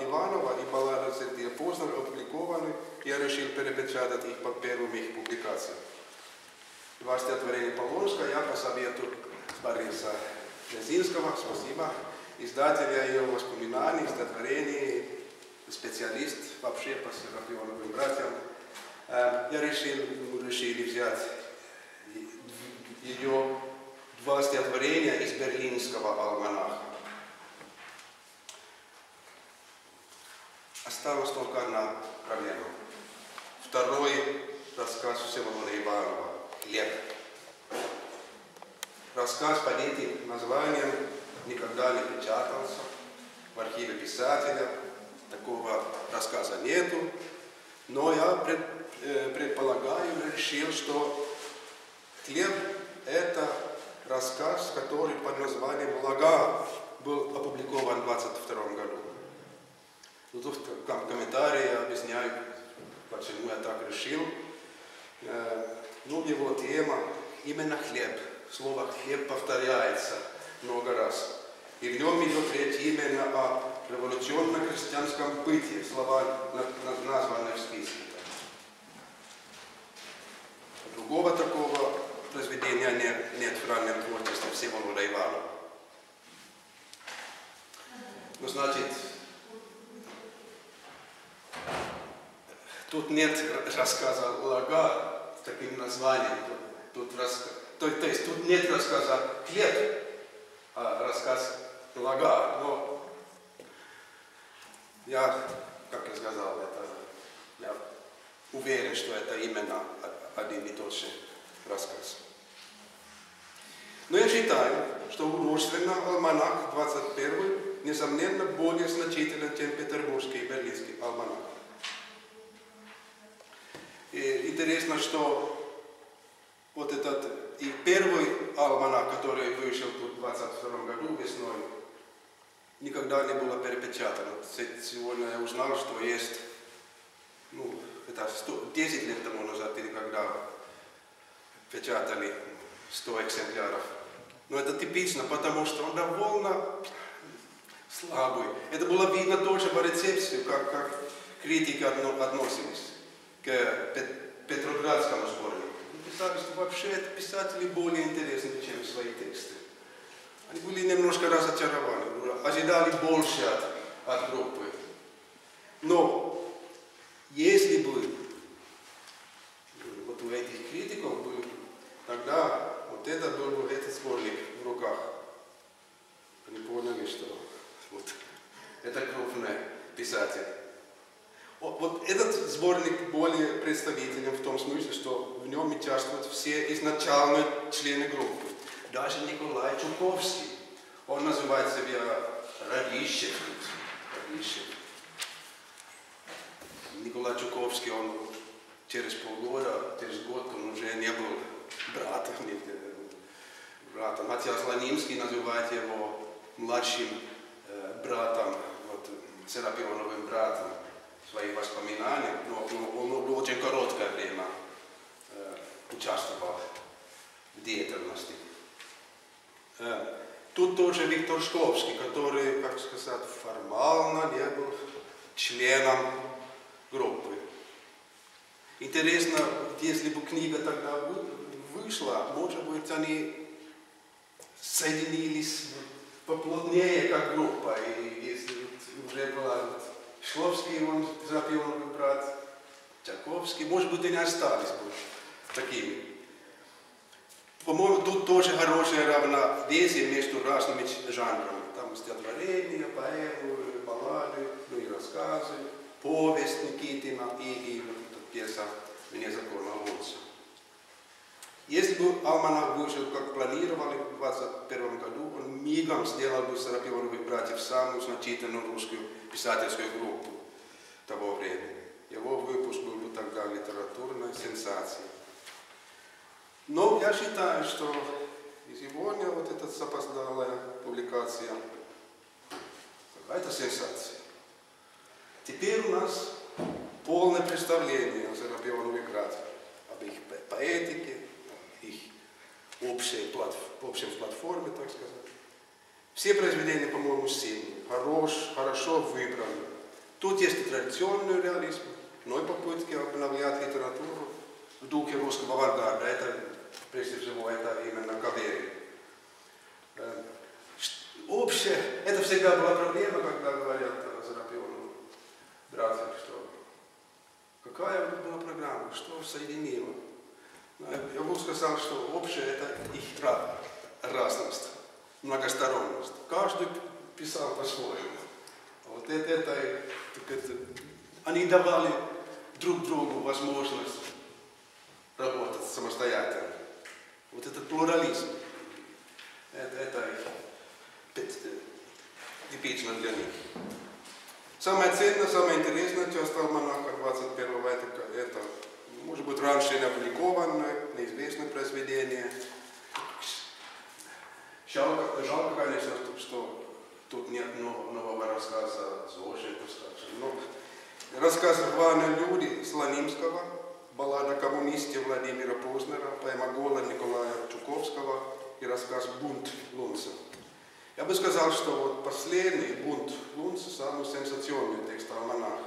Иванова и баллады Сергея Познера опубликованы, я решил перепечатать их под первыми их публикациями. Два стихотворения Полонска я по совету Бориса Жезинского, спасибо, издателя ее воспоминаний, стихотворений, специалист вообще по Серапионовым братьям. Я решили взять ее два стихотворения из берлинского альманаха. Осталась только одна проблема. Второй рассказ Всеволода Иванова «Хлеб». Рассказ под этим названием никогда не печатался в архиве писателя. Такого рассказа нету. Но я предполагаю, решил, что «Хлеб» – это рассказ, который под названием «Лага» был опубликован в 1922 году. Тут в комментарии я объясняю, почему я так решил. Ну, его тема именно «хлеб». Слово «хлеб» повторяется много раз. И в нем идет речь именно о революционно-христианском бытии, слова, названные в списке. Другого такого произведения нет в раннем творчестве Всеволода Иванова. Ну, значит, тут нет рассказа «Лага» с таким названием. То есть тут нет рассказа «Хлеб», а рассказ «Лага». Но я, как я сказал, я уверен, что это именно один и тот же рассказ. Но я считаю, что художественно альманах 21 несомненно более значителен, чем петербургский и берлинский альманах. И интересно, что вот этот и первый альманах, который вышел тут в 1922 году весной, никогда не было перепечатано. Сегодня я узнал, что есть, ну, это 10 лет тому назад, или когда печатали 100 экземпляров. Но это типично, потому что он довольно слабый. Это было видно тоже по рецепции, как критики относились к Петроградскому сборнику. Писали, что вообще это писатели более интересны, чем свои тексты. Они были немножко разочарованы, ожидали больше от группы. Но если бы вот у этих критиков был, тогда вот это был бы этот сборник в руках. Они поняли, что вот это крупный писатель. Вот этот сборник более представителен в том смысле, что в нем участвуют все изначальные члены группы. Даже Николай Чуковский, он называет себя Радищев. Николай Чуковский, он через полгода, через год, он уже не был братом. Матиас Ланимский называет его младшим братом, вот, Серапионовым братом. Свои воспоминания, но он очень короткое время участвовал в деятельности. Тут тоже Виктор Шкловский, который, как сказать, формально не был членом группы. Интересно, если бы книга тогда вышла, может быть, они соединились поплотнее, как группа, и если уже была Шкловский, он Серапионовый брат, Чайковский, может быть, и не остались бы такими. По-моему, тут тоже хорошее равновесие между разными жанрами. Там стихотворения, поэмы, баллады, ну и рассказы, повесть Никитина и пьеса «Вне закона лучше». Если бы альманах вышел, как планировали в 1921 году, он мигом сделал бы Серапионовых братьев самую значительную русскую писательскую группу того времени. Его выпуск был бы тогда литературной сенсацией. Но я считаю, что и сегодня вот эта запоздалая публикация какая-то сенсация. Теперь у нас полное представление о Серапионовых братьях, об их поэтике, их общей платформе, так сказать. Все произведения, по-моему, сильные, хорошо выбраны. Тут есть и традиционный реализм, но и попытки обновлять литературу в духе русского авангарда. Это, прежде всего, это именно Каверин. Общее, это всегда была проблема, когда говорят Зарапиону, братья, что какая была программа, что соединило. Я бы сказал, что общее это их разность, многосторонность. Каждый писал по-своему. Вот это, они давали друг другу возможность работать самостоятельно. Вот этот плурализм, это типично для них. Самое ценное, самое интересное часть альманаха 21 века, это, может быть, раньше не опубликованное, неизвестное произведение. Жалко, конечно, что тут нет нового рассказа Зошита, но рассказ «Рваные люди» Слонимского, баллада о коммунисте Владимира Познера, поэма «Голод» Николая Чуковского и рассказ «Бунт» Лунца. Я бы сказал, что вот последний «Бунт» Лунца самый сенсационный текст альманаха.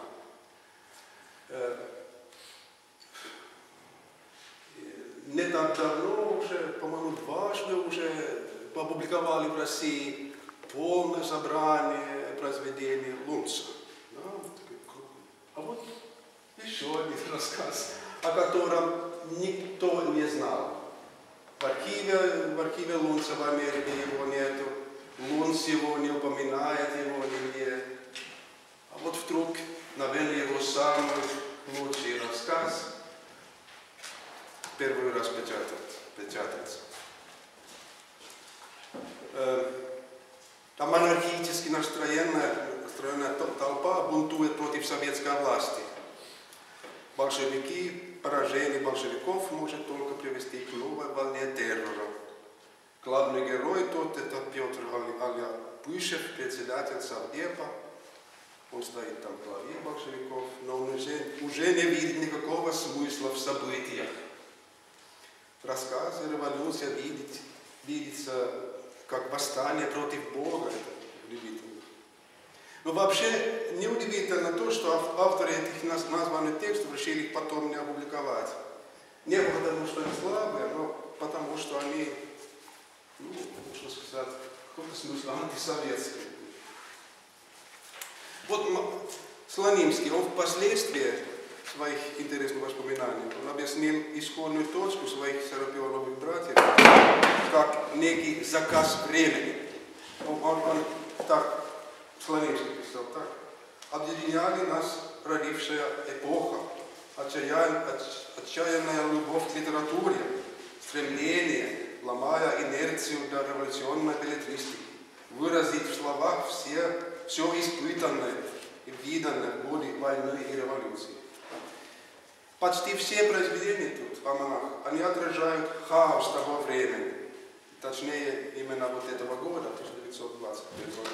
Не так давно уже, по-моему, дважды уже опубликовали в России полное собрание произведений Лунца. Да? А вот еще один рассказ, о котором никто не знал. В архиве Лунца в Америке его нету, Лунц его не упоминает, его нигде. А вот вдруг, наверное, его самый лучший рассказ первый раз печатается. Там монархически настроенная толпа бунтует против советской власти. Поражение большевиков может только привести к новой волне террора. Главный герой тут это Петр Аляпышев, председатель Совдепа. Он стоит там в главе большевиков, но он уже не видит никакого смысла в событиях. В рассказе революция видится как восстание против Бога. Это удивительно. Но вообще неудивительно то, что авторы этих названных текстов решили их потом не опубликовать. Не потому, что они слабые, но потому, что они, можно сказать, в каком-то смысле антисоветские. Вот Слонимский, он впоследствии своих интересных воспоминаний, он объяснил исходную точку своих Зарапионовых братьев как некий заказ времени. Он так, Слонимский писал так: объединяли нас родившая эпоха, отчаянная любовь к литературе, стремление, ломая инерцию до революционной беллетристики, выразить в словах все испытанное и виданное в годы войны и революции. Почти все произведения тут, в альманахе, они отражают хаос того времени, точнее, именно вот этого года, 1921 года.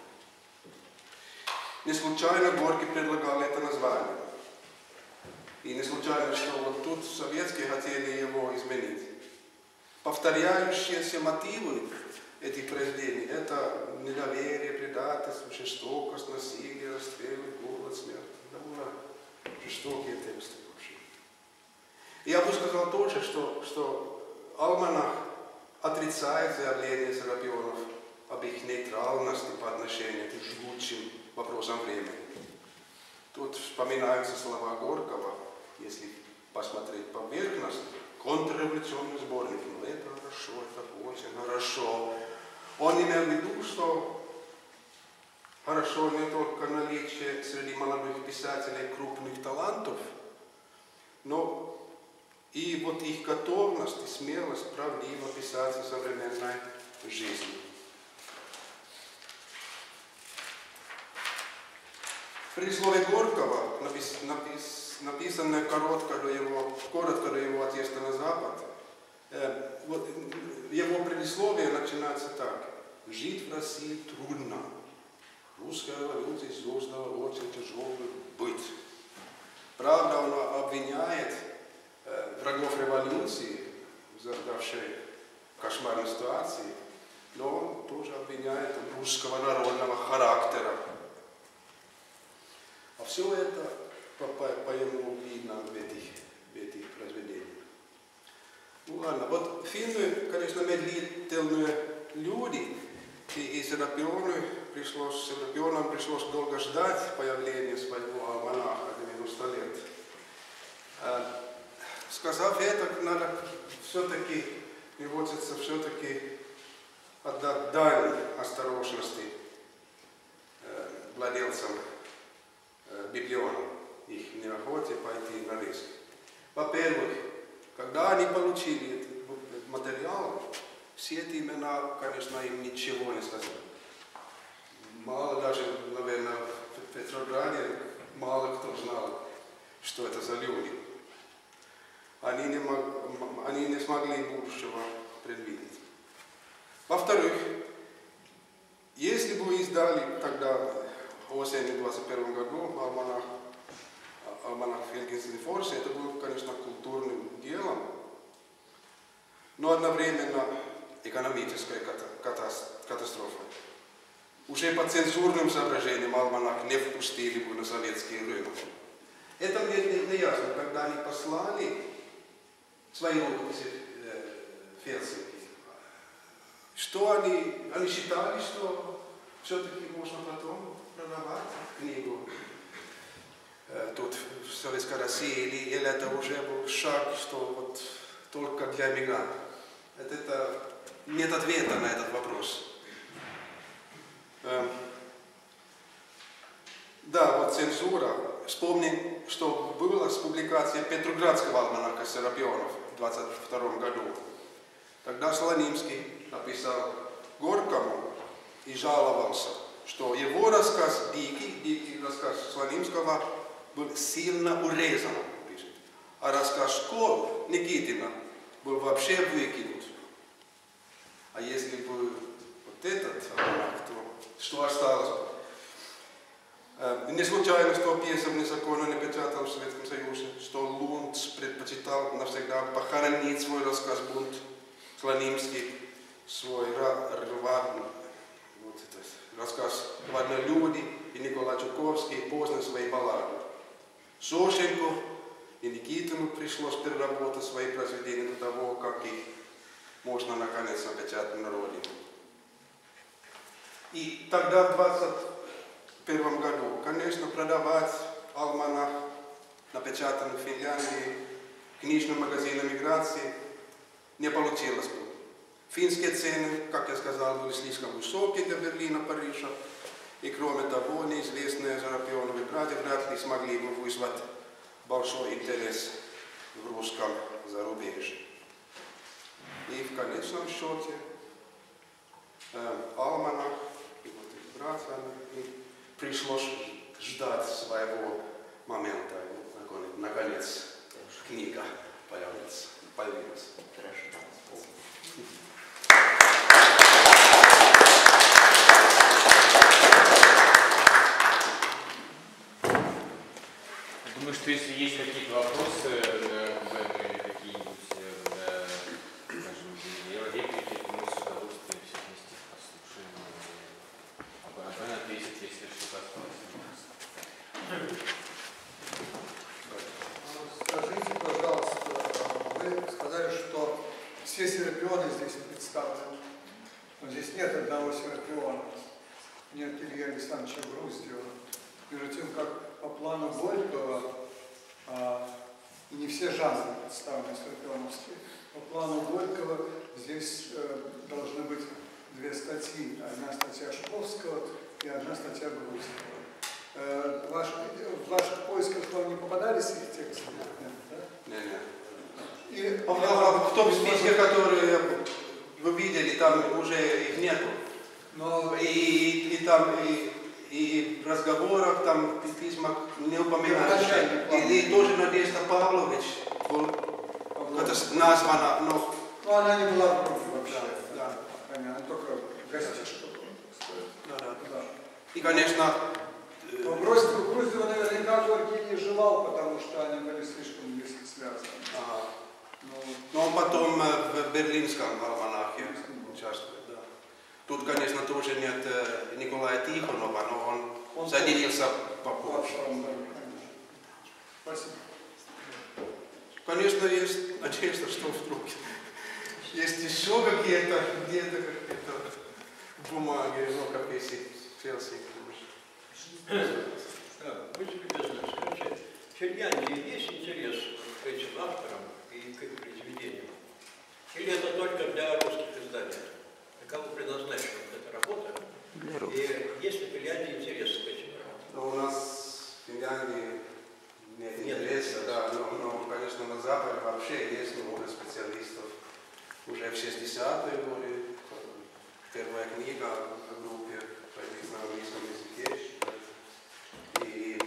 Не случайно Горький предлагал это название. И не случайно, что вот тут советские хотели его изменить. Повторяющиеся мотивы этих произведений – это недоверие, предательство, жестокость, насилие, расстрелы, голод, смерть. Довольно жестокие тексты вообще. И я бы сказал тоже, что альманах отрицает заявление Зарапионов об их нейтральности по отношению к жгучим вопросам времени. Тут вспоминаются слова Горького, если посмотреть поверхностно, контрреволюционный сборник. Ну это хорошо, это очень хорошо. Он имел в виду, что хорошо не только наличие среди молодых писателей крупных талантов, но и вот их готовность и смелость правдиво писать о современной жизни. В предисловии Горького, написанное коротко до его отъезда на Запад, его предисловие начинается так: «Жить в России трудно. Русская революция создала очень тяжелый быт». Правда, он обвиняет врагов революции, создавшей кошмарной ситуации, но он тоже обвиняет русского народного характера. все это по ему видно в этих произведениях. Ну ладно, вот финны, конечно, медлительные люди, и Серапиону пришлось долго ждать появления своего альманаха 90 лет. Сказав это, надо все-таки, приводится все-таки отдать дань осторожности владельцам библиона, их неохоте пойти на риск. Во-первых, когда они получили этот материал, все эти имена, конечно, им ничего не сказали. Мало даже, наверное, в Петрограде мало кто знал, что это за люди. Они не смогли будущего предвидеть. Во-вторых, если бы издали тогда осенью 21 году альманах Фельгинсен Форсе, это было, конечно, культурным делом, но одновременно экономической катастрофой. Уже по цензурным соображениям альманах не впустили бы на советский рынок. Это мне не ясно, когда они послали свои рукописи Фельсинки. Что они считали, что все-таки можно потом продавать книгу тут в Советской России, или это уже был шаг, что вот только для мигрантов. Это нет ответа на этот вопрос. Да, вот цензура. Вспомни, что было с публикацией Петроградского альманаха Серапионов в 1922 году. Тогда Слонимский написал Горькому и жаловался, что его рассказ, дикий рассказ Слонимского, был сильно урезан, пишет. А рассказ Школы Никитина был вообще выкинут. А если бы вот этот альманах, то что осталось бы? Не случайно, что пьеса незаконно не печаталась в Советском Союзе, что Лунц предпочитал навсегда похоронить свой рассказ «Бунт», Слонимский свой рассказ «Вольнолюди» и Николай Чуковский поздно свои баллады. Сошенко и Никитину пришлось переработать свои произведения до того, как их можно наконец напечатать на родине. И тогда, в 1921 году, конечно, продавать альманах, напечатанный в Финляндии, книжным магазином миграции, не получилось бы. Финские цены, как я сказал, были слишком высокие для Берлина, Парижа. И кроме того, неизвестные Серапионовы братья вряд ли смогли бы вызвать большой интерес в русском зарубежье. И в конечном счете альманах и вот их братья пришлось ждать своего момента. И, наконец, книга появилась. Думаю, что если есть какие-то вопросы или какие-нибудь, скажем, реплики, то мы с удовольствием все вместе послушаем. Она ответит, если что-то осталось. Скажите, пожалуйста, вы сказали, что все Серапионы здесь представлены. Но здесь нет одного Серапиона. Нет Ильи Александровича Груздева. Между тем, как по плану Горького, и не все жанры представлены серапионовские, по плану Горького здесь должны быть две статьи. Одна статья Шкловского и одна статья Груздева. В ваших поисках вам не попадались их тексты? Нет. И В том списке, который вы видели, там уже их нету. Но И там и в разговорах, там в письмах не упоминается. И тоже Надежда Павлович, это названа, но... Ну, она не была в группе вообще. Да. Она только гостишка. Да. И, конечно... Но Груздева наверняка Горький не желал, потому что они были слишком близко связаны. Но он потом в берлинском альманахе участвует. Да. Тут, конечно, тоже нет Николая Тихонова, но он соединился попозже. автором, да, конечно. Спасибо. Конечно, есть надежда, что вдруг есть еще какие-то где-то бумаги, рукописи Фелсинга. Будьте любезны, скажите, в Финляндии есть интерес к этим авторам и к их произведениям? Или это только для русских изданий? Для кого предназначена эта работа? Для русских. И есть ли в Финляндии интерес к этим работам? Но у нас в Финляндии нет интереса, да, но, конечно, на Западе вообще есть много специалистов. Уже в 60-е годы первая книга о группе на английском языке. И,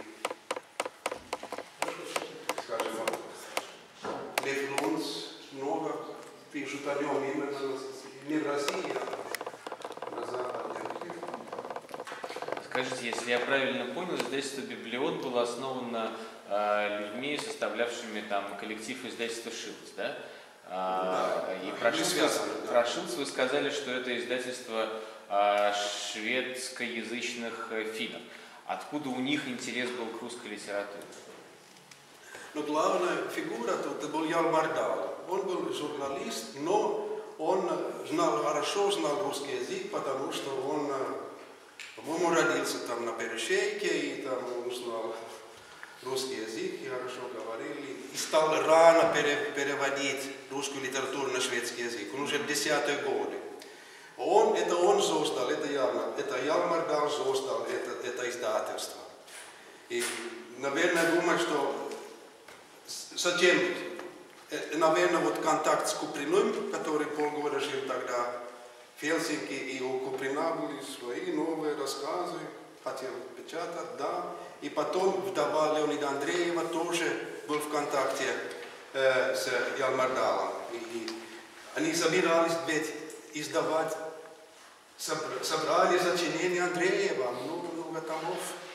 скажем, Лев Лунц много пишут о нем именно не в России, а на Западе. Скажите, если я правильно понял, издательство «Библиот» было основано людьми, составлявшими там коллектив издательства «Шилц», да? И про Шилц вы сказали, что это издательство шведскоязычных финнов. Откуда у них интерес был к русской литературе? Но главная фигура тут был Ялмар Дал. Он был журналист, но он хорошо знал русский язык, потому что он, по-моему, родился там на Перешейке, и там он знал русский язык, и хорошо говорили, и стал рано переводить русскую литературу на шведский язык. Он уже в 10-е годы. Это он создал, это Ялмар Дал создал это издательство. И, наверное, думаю, что затем, наверное, вот контакт с Куприным, который полгода жил тогда в Хельсинки, и у Куприна были свои новые рассказы, хотел печатать, да. И потом вдова Леонида Андреева тоже был в контакте с Ялмар Далом. И они собирались ведь издавать, собрали сочинения Андреева, много томов.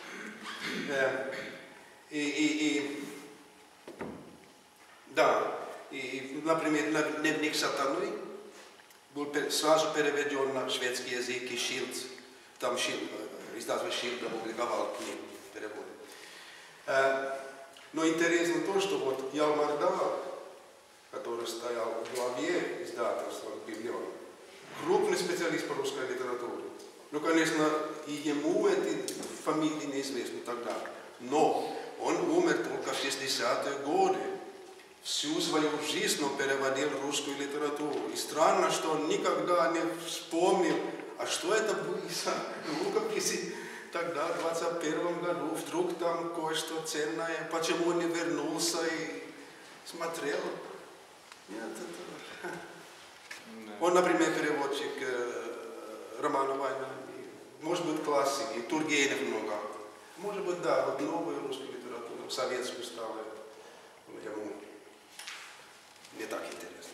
Да, и, например, «Дневник сатаны» был сразу переведен на шведский язык, и Шилц, там издательство Шилц опубликовал книгу в переводе. Но интересно то, что вот Ялмар Дал, который стоял в главе издательства «Библиот», крупный специалист по русской литературе. Ну, конечно, и ему эти фамилии неизвестны тогда. Но он умер только в 60-е годы. Всю свою жизнь он переводил русскую литературу. И странно, что он никогда не вспомнил, а что это были за рукописи тогда, в 21 году. Вдруг там кое-что ценное, почему он не вернулся и смотрел. Нет, это... Он, например, переводчик романа «Война». Может быть, классики, Тургенев много. Может быть, да, вот новую русскую литературу, советскую стала ему не так интересно.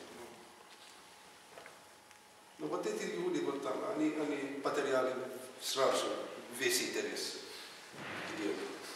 Но вот эти люди вот там, они потеряли сразу весь интерес к делу.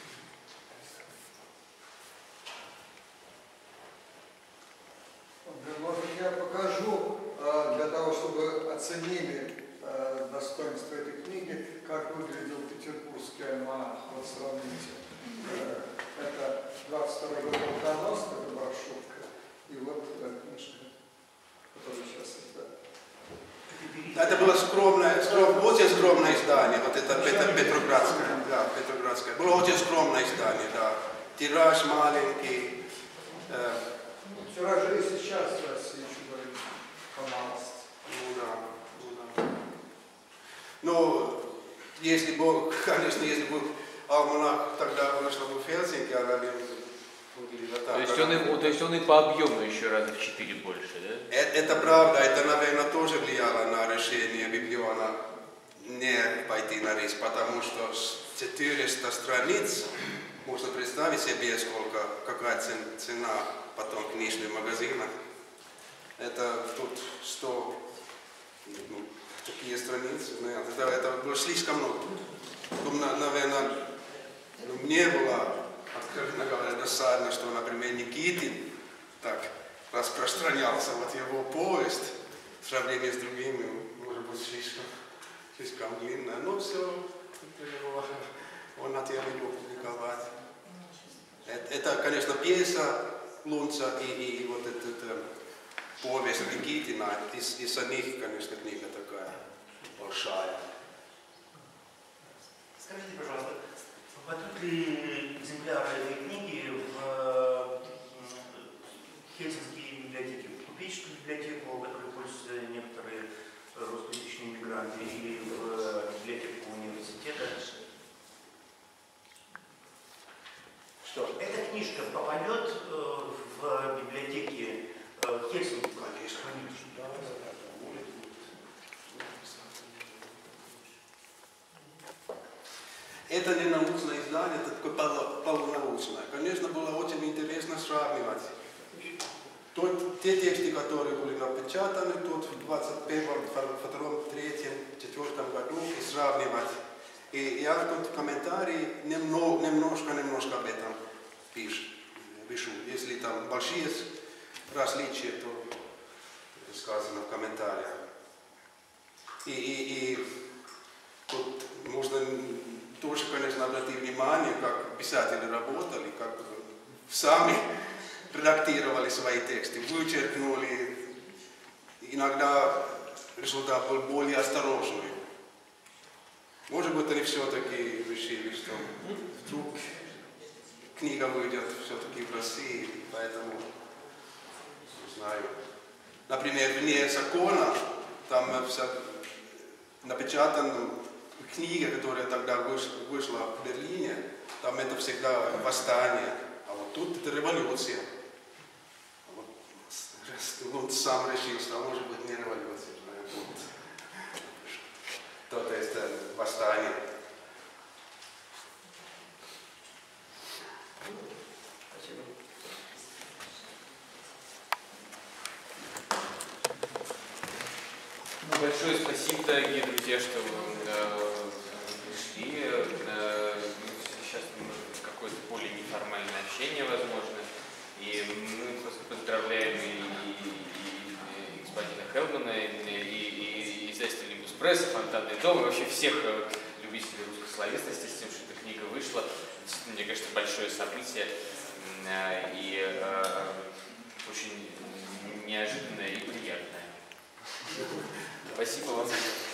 Может, я покажу, для того, чтобы оценили достоинство этой книги, как выглядел петербургский альманах. Вот сравните. Это 22 год «Алконост», это брошюрка, и вот книжка, которая сейчас издана. Это было очень скромное издание, вот это Петроградское, да, Петроградское. Было очень скромное издание, да. Тираж маленький. Тиражи и сейчас в России еще говорят по-малости. Ну да. Ну, если бы, конечно, если бы альманах тогда вышел бы в Хельсинки, она бы выглядела так. То есть он и по объему еще раза в 4 больше, да? Это правда, это, наверное, тоже влияло на решение Библиона не пойти на риск, потому что 400 страниц, можно представить себе, какая цена потом в книжных магазинах. Это тут 100 такие страницы, это было слишком много. Наверное, мне было, откровенно говоря, досадно, что, например, Никитин так распространялся, вот его повесть в сравнении с другими, может быть, слишком длинная, но все, он хотел его публиковать. Это, конечно, пьеса Лунца и вот этот повесть Никитина. Из них, конечно, книга такая большая. Скажите, пожалуйста, попадут ли экземпляры этой книги в Хельсинские библиотеки, в купеческую библиотеку, которой пользуются некоторые русскоязычные мигранты, или в библиотеку университета? Что? Эта книжка попадет в библиотеки Хельсинки? Конечно. Это не научное издание, это такое полунаучное. Конечно, было очень интересно сравнивать те тексты, которые были напечатаны тут в 21-м, 22-м, 3-м, 4-м году, и сравнивать. И я тут в комментарии немножко об этом пишу. Если там большие различия, то сказано в комментариях. И тут можно тоже, конечно, обратить внимание, как писатели работали, как сами редактировали свои тексты, вычеркнули. Иногда результат был более осторожный. Может быть, они все-таки решили, что вдруг книга выйдет все-таки в России, поэтому, не знаю. Например, «Вне закона», там напечатана книга, которая тогда вышла в Берлине, там это всегда восстание, а вот тут это революция. Вот сам решил, что может быть не революция, то есть восстание. Спасибо. Большое спасибо, дорогие друзья, что вы пришли. Сейчас может быть какое-то более неформальное общение возможно. И мы просто поздравляем и господина Хелмана, и издательство Лимбус Пресс, Фонтанный дом, и вообще всех любителей русской словесности с тем, что эта книга вышла. Действительно, мне кажется, большое событие и очень неожиданное и приятное. Спасибо вам.